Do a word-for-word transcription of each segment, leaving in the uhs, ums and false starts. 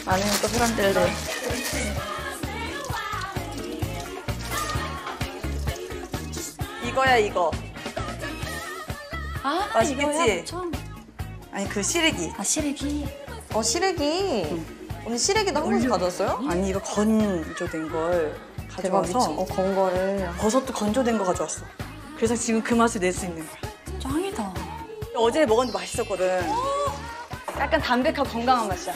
아니면 또 사람들래. 이거야 이거. 아, 맛있겠지? 처음. 아니 그 시래기. 아, 시래기. 어, 시래기. 응. 언니 시래기도 한국에서 가져왔어요? 아니 이거 건조된 걸 가져와서 어, 건 거를. 버섯도 건조된 거 가져왔어. 그래서 지금 그 맛을 낼 수 있는 거야. 짱이다. 어제 먹었는데 맛있었거든. 약간 담백하고 건강한 맛이야.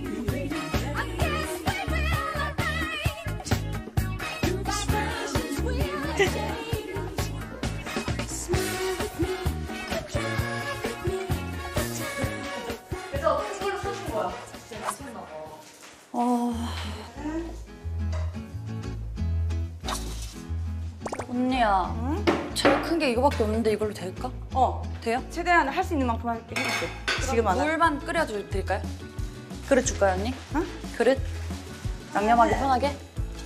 그래서 어떻게 서울로 사준 거야? 진짜 미쳤나 봐. 어... 언니야, 응? 제일 큰 게 이거밖에 없는데 이걸로 될까? 어, 돼요? 최대한 할 수 있는 만큼 할게. 해볼게. 지금 안 해. 물만 끓여줄 드릴까요? 그릇 줄까요, 언니? 응? 그릇? 양념하기 편하게?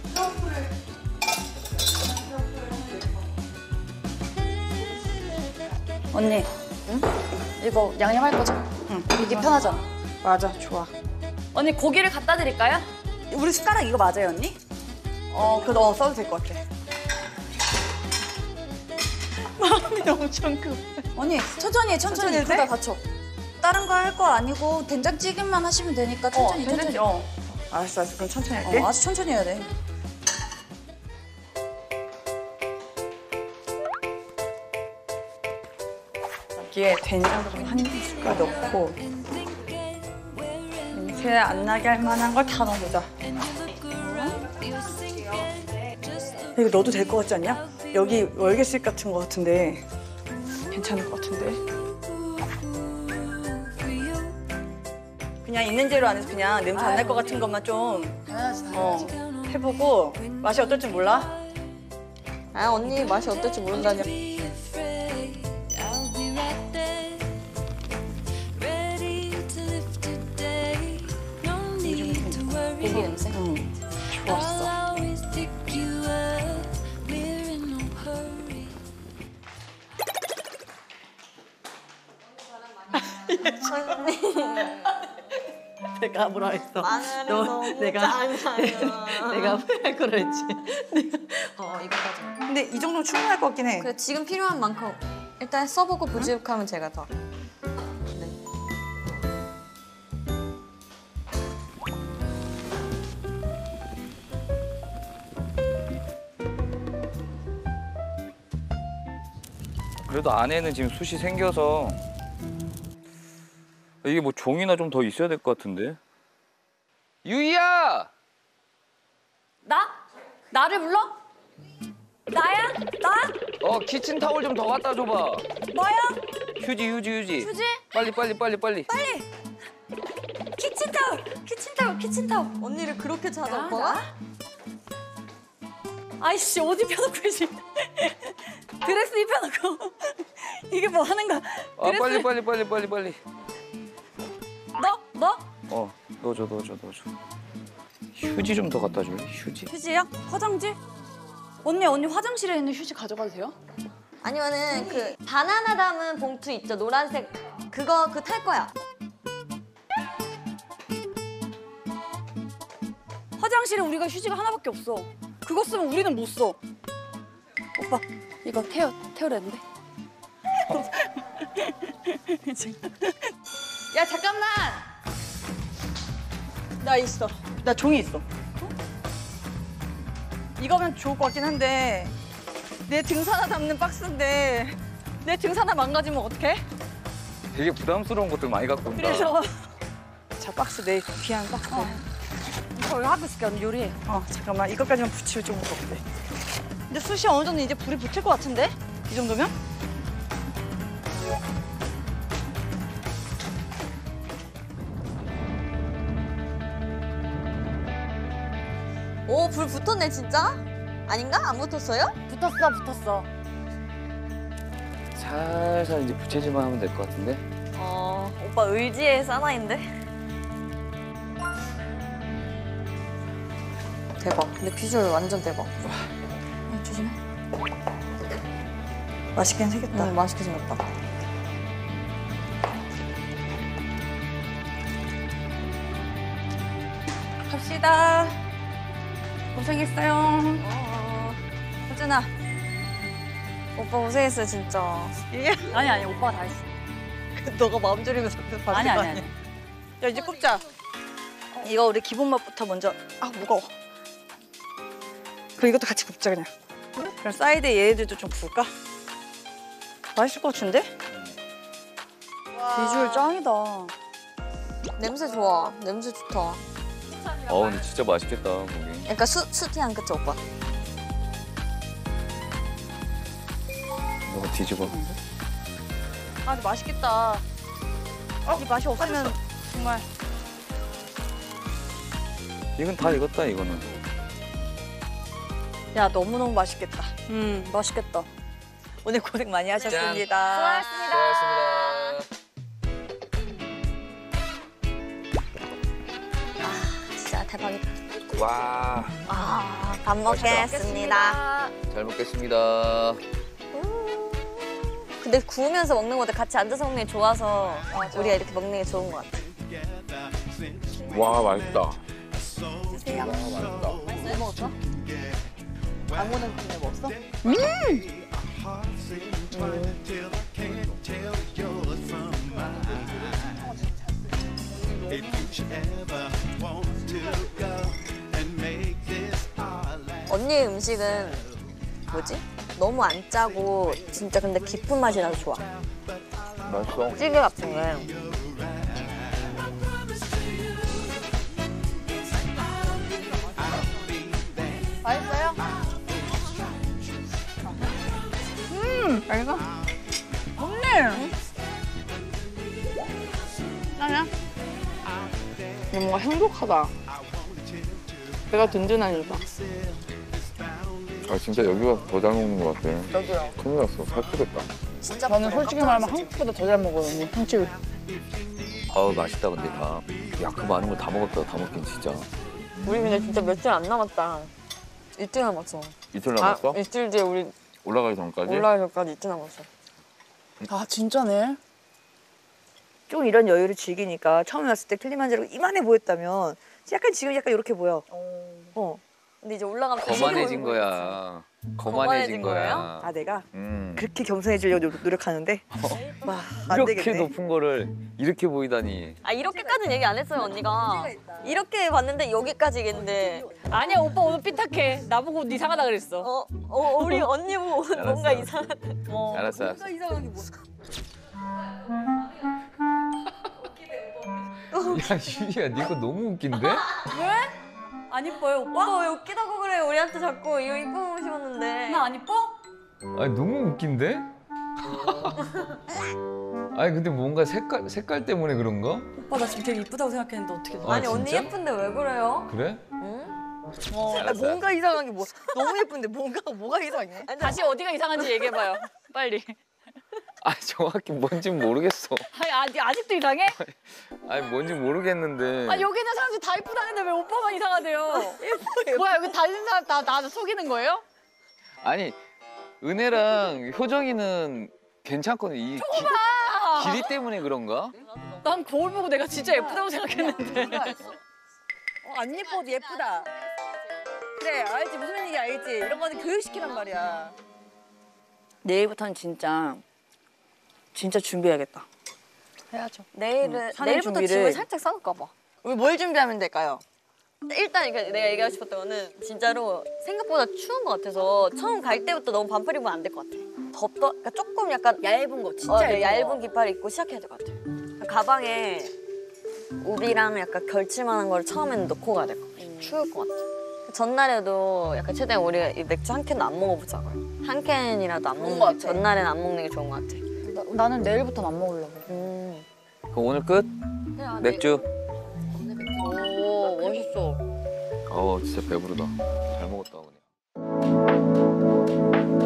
언니, 응? 이거 양념할 거죠? 응. 이게 편하잖아. 맞아, 좋아. 언니, 고기를 갖다 드릴까요? 우리 숟가락 이거 맞아요, 언니? 어, 그거 어, 써도 될 것 같아. 마음이 엄청 급. 언니, 천천히 해, 천천히. 천천히 해도 그러다 돼? 다쳐. 다른 거 할 거 아니고 된장찌개만 하시면 되니까 천천히, 어, 천천히. 어. 알았어, 알았어. 그럼 천천히 할게. 어, 아주 천천히 해야 돼. 여기에 된장도 좀 한 숟갈 넣고 냄새 안 나게 할 만한 걸 다 넣어보자. 이거 넣어도 될 것 같지 않냐? 여기 월계식 같은 거 같은데 괜찮을 것 같은데. 그냥 있는 재료 안에서 그냥 냄새 안 날 것 같은 것만 좀 당연하지, 어, 해보고 맛이 어떨지 몰라? 아, 언니 맛이 어떨지 모른다니. 고기 냄새? 응, 좋았어. 내가 뭐라 했어? 마늘이 너, 너무 내가 작아요. 내가 후회할 거라 했지. 어, 이거까지. 근데 이 정도면 충분할 것 같긴 해. 그래, 지금 필요한 만큼 일단 써보고 부족하면 제가 더. 네. 그래도 안에는 지금 숯이 생겨서 이게 뭐 종이나 좀 더 있어야 될 것 같은데. 유이야! 나? 나를 불러? 나야? 나? 어 키친타올 좀 더 갖다 줘봐. 뭐야? 휴지 휴지 휴지. 휴지? 빨리 빨리 빨리 빨리. 빨리! 키친타올! 키친타올! 키친타올! 언니를 그렇게 찾아, 나? 오빠가? 나? 아이씨, 옷 입혀놓고 해지. 드레스 입혀놓고. 이게 뭐 하는 거야? 아 드레스... 빨리 빨리 빨리 빨리 빨리. 너? 너? 어 넣어줘 넣어줘 넣어줘. 휴지 좀 더 갖다 줄래? 휴지. 휴지요? 화장지? 언니, 언니 화장실에 있는 휴지 가져가도 돼요? 아니면은 그 바나나 담은 봉투 있죠? 노란색. 그거 그 탈 거야. 화장실에 우리가 휴지가 하나밖에 없어. 그거 쓰면 우리는 못 써. 오빠, 이거 태워, 태우랬는데. 야, 잠깐만! 나 있어. 나 종이 있어. 이거면 좋을 것 같긴 한데 내 등산 하나 담는 박스인데 내 등산 하나 망가지면 어떡해? 되게 부담스러운 것들 많이 갖고 온다. 그래서 자, 박스 내 귀한 박스. 어. 이거 하고 있을게, 언니 요리해. 어, 잠깐만. 이것까지만 붙이면 좀 무겁대. 근데 숯이 어느 정도 이제 불이 붙을 것 같은데? 이 정도면? 오, 불 붙었네, 진짜? 아닌가? 안 붙었어요? 붙었어, 붙었어. 살살 이제 부채질만 하면 될 것 같은데. 어, 오빠 의지의 사나이인데? 대박. 근데 비주얼 완전 대박. 어, 조심해. 맛있긴 생겼다. 응, 맛있게 생겼다. 갑시다. 고생했어요. 어, 호준아. 오빠 고생했어 진짜. 아니 아니 오빠가 다 했어. 너가 마음 졸이면서 받는 아니 거 아니 아니야? 아니. 야 이제 굽자. 이거 우리 기본 맛부터 먼저. 아 무거워. 그럼 이것도 같이 굽자 그냥. 그럼 사이드에 얘네들도 좀 구울까? 맛있을 것 같은데? 비주얼 짱이다. 냄새 좋아. 냄새 좋다. 어 근데 진짜 맛있겠다 고기. 약간 수, 수티한 그치 오빠? 너가 뒤집어. 아 근데 맛있겠다. 이 맛이 없으면 정말. 이건 다 익었다 이거는. 야 너무너무 맛있겠다. 음 맛있겠다. 오늘 고생 많이 하셨습니다. 수고하셨습니다. 진짜 대박이다. 와. 아, 밥 먹겠습니다. 잘 먹겠습니다. 근데 구우면서 먹는 것보다 같이 앉아서 먹는 게 좋아서 우리가 이렇게 먹는 게 좋은 것 같아. 와 맛있다. 드세요. 와 맛있다. 뭐 먹었어? 아무거나 그냥 먹었어? 언니의 음식은 뭐지? 너무 안 짜고 진짜 근데 깊은 맛이 나서 좋아. 맛있어. 찌개 같은 게. 맛있어요? 음, 맛있어? 없네. 나냐? 뭔가 행복하다. 배가 든든하니까. 아 진짜 여기가 더 잘 먹는 것 같아. 저도요. 큰일 났어. 살 찌겠다. 진짜 저는 솔직히 말하면 한국보다 더 잘 먹어요, 한집. 아우 맛있다 근데 다. 야 그 많은 걸 다 먹었다 다 먹긴 진짜. 우리 근데 진짜 며칠 안 남았다. 이틀 남았어. 이틀 남았어? 아, 이틀 뒤에 우리 올라가기 전까지? 올라가기 전까지 이틀 남았어. 아, 진짜네. 좀 이런 여유를 즐기니까 처음에 왔을 때 킬리만자로가 이만해 보였다면 약간 지금 약간 이렇게 보여. 어. 근데 이제 올라가면 또 거만해진 시골 거야. 거만해진 거만해진 거야. 거예요? 아, 내가 음. 그렇게 겸손해지려고 노- 노력하는데 와, 안 이렇게 되겠네. 높은 거를 이렇게 보이다니. 아 이렇게까지는 얘기 안 했어요 언니가. 이렇게 봤는데 여기까지겠는데. 아니야 오빠 오늘 삐딱해. 나보고 옷 이상하다 그랬어. 어, 어 우리 언니 보고 오늘 뭔가 알았어. 이상하다. 어. 알았어 알았어. 이상한 게 뭐? 야 유리야 니 거 너무 웃긴데? 안 이뻐요 오빠? 오빠 왜 웃기다고 그래? 우리한테 자꾸 이거 이쁜 옷 입었는데. 나 안 이뻐? 아니 너무 웃긴데? 아니 근데 뭔가 색깔 색깔 때문에 그런가? 오빠 나 지금 되게 이쁘다고 생각했는데 어떻게 돼? 아, 아니 언니 진짜? 예쁜데 왜 그래요? 그래? 응? 아, 뭔가 이상한 게 뭐? 너무 예쁜데 뭔가 뭐가 이상해? 다시 어디가 이상한지 얘기해봐요. 빨리. 아 정확히 뭔진 모르겠어. 아니 아직 아직도 이상해? 아니 뭔지 모르겠는데. 아 여기 있는 사람들 다 이쁘다는데 왜 오빠만 이상하대요? 뭐야 여기 다른 사람 다 나 속이는 거예요? 아니 은혜랑 효정이는 괜찮거든. 이 기, 길이 때문에 그런가? 난 거울 보고 내가 진짜 예쁘다고 생각했는데. 어, 안 예뻐도 예쁘다. 그래, 알지. 무슨 얘기 알지. 이런 거는 교육시키란 말이야. 내일부터는 진짜 진짜 준비해야겠다. 해야죠. 내일은 응, 사는 내일부터 준비를- 짐을 살짝 싸놓을까 봐. 우리 뭘 준비하면 될까요? 일단 이게 내가 얘기하고 싶었던 거는 진짜로 생각보다 추운 것 같아서 처음 갈 때부터 너무 반팔 입으면 안 될 것 같아. 덥더, 그러니까 조금 약간 얇은 거 진짜 어, 네, 얇은, 얇은 깃발 입고 시작해야 될 것 같아. 가방에 우비랑 약간 걸칠만한 걸 처음에는 넣고 가야 될 것 같아. 추울 것 같아. 전날에도 약간 최대한 우리가 이 맥주 한 캔도 안 먹어보자고요. 한 캔이라도 안 먹는 게 전날엔 안 먹는 게 좋은 것 같아. 나, 나는 내일부터는 안 먹으려고. 음. 그럼 오늘 끝? 맥주? 오 멋있어. 어 진짜 배부르다. 잘 먹었다 그냥.